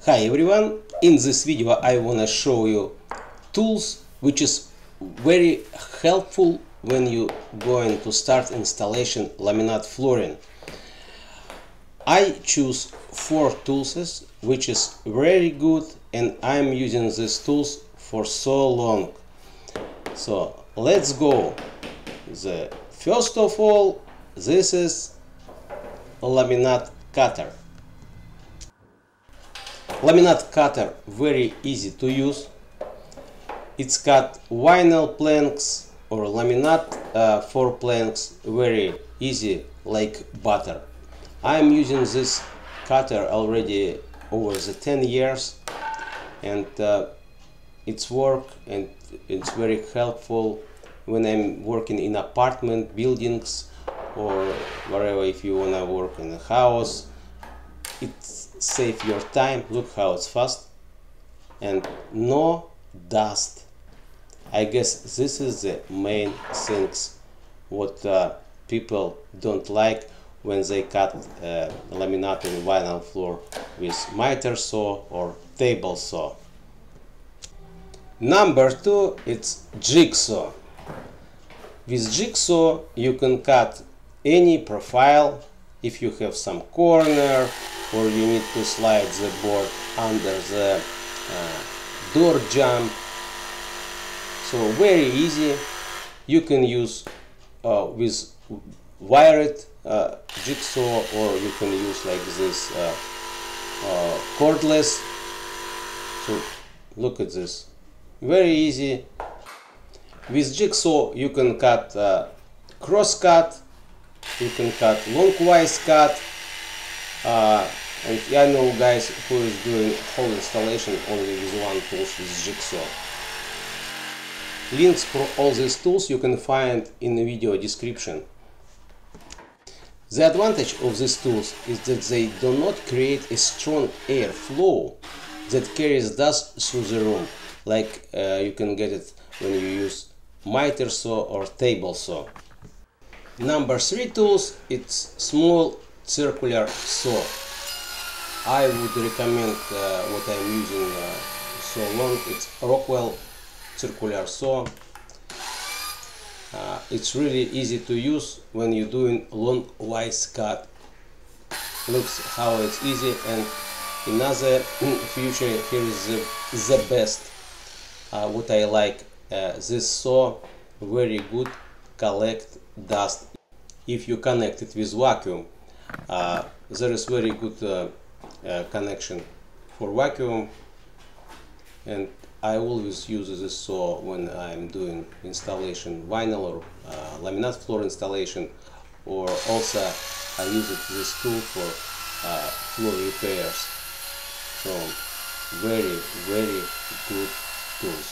Hi everyone, in this video I wanna show you tools which is very helpful when you going to start installation laminate flooring. I choose 4 tools which is very good, and I'm using these tools for so long. So let's go. First of all, this is laminate cutter. Laminate cutter very easy to use. It's cut vinyl planks or laminate for planks, very easy like butter. I'm using this cutter already over the 10 years, and it's work and it's very helpful when I'm working in apartment buildings or wherever. If you wanna work in a house, it's save your time. Look how it's fast and no dust. I guess this is the main things what people don't like when they cut laminate and vinyl floor with miter saw or table saw. Number 2, it's jigsaw. With jigsaw you can cut any profile. If you have some corner or you need to slide the board under the door jump, so very easy. You can use with wired jigsaw, or you can use like this cordless. So look at this, very easy. With jigsaw you can cut cross cut, you can cut longwise cut, and I know guys who is doing whole installation only with one tool, with jigsaw. Links for all these tools you can find in the video description. The advantage of these tools is that they do not create a strong air flow that carries dust through the room, like you can get it when you use miter saw or table saw. Number 3 tools, it's small circular saw. I would recommend what I'm using so long. It's Rockwell circular saw. It's really easy to use when you're doing long wise cut. Looks how it's easy, and another feature here is the best. What I like, this saw very good collect dust. If you connect it with vacuum, there is very good connection for vacuum, and I always use this saw when I'm doing installation vinyl or laminate floor installation, or also I use this tool for floor repairs. So very good tools.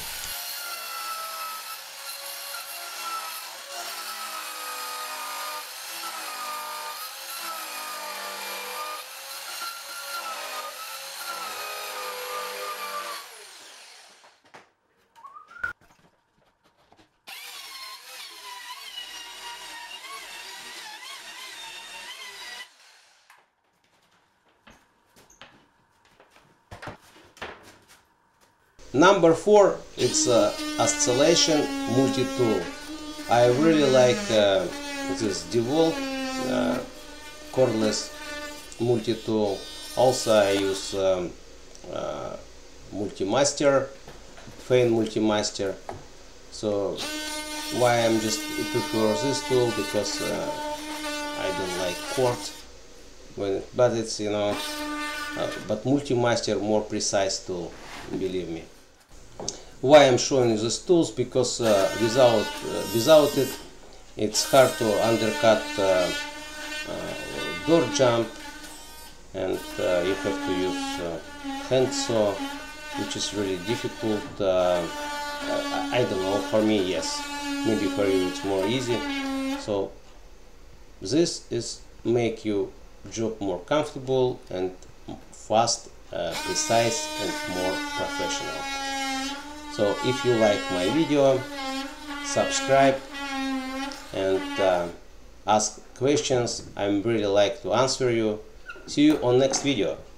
Number 4, it's oscillation multi-tool. I really like this DeWalt cordless multi-tool. Also I use Multimaster, Fein Multimaster. So why I'm just prefer this tool, because I don't like cord, but it's, you know, but Multimaster more precise tool, believe me. Why I'm showing you these tools? Because without it, it's hard to undercut door jump, and you have to use hand saw, which is really difficult. I don't know, for me yes, maybe for you it's more easy. So this is make you job more comfortable and fast, precise and more professional. So if you like my video, subscribe and ask questions. I'm really like to answer you. See you on next video.